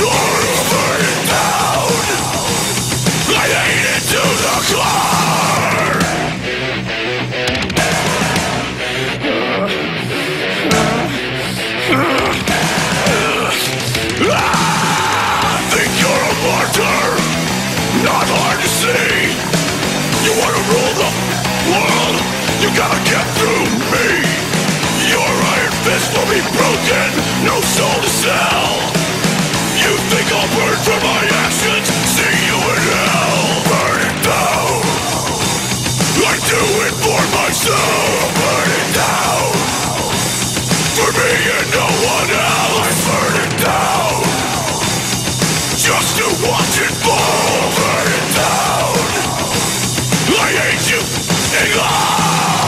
You gotta get through me. Your iron fist will be broken, no soul to sell. You think I'll burn for my actions? See you in hell. Burn it down. I do it for myself. Burn it down. For me and no one else. I burn it down. Just to watch it fall. Burn it down. I hate you and all.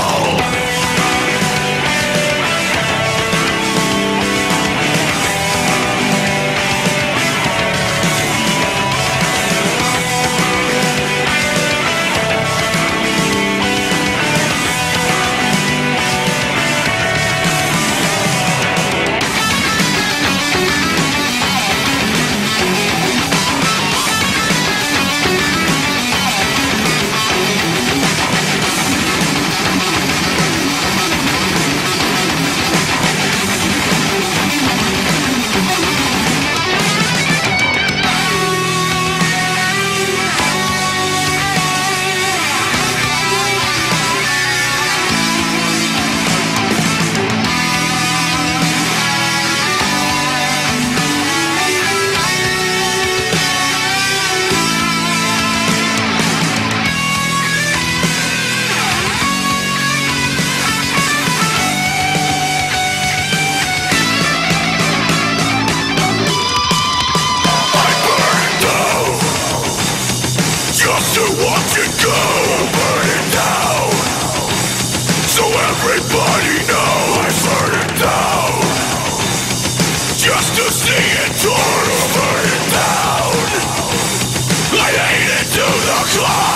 To watch it go, burn it down. So everybody knows I burn it down. Just to see it torn, burn it down. I hate it to the core.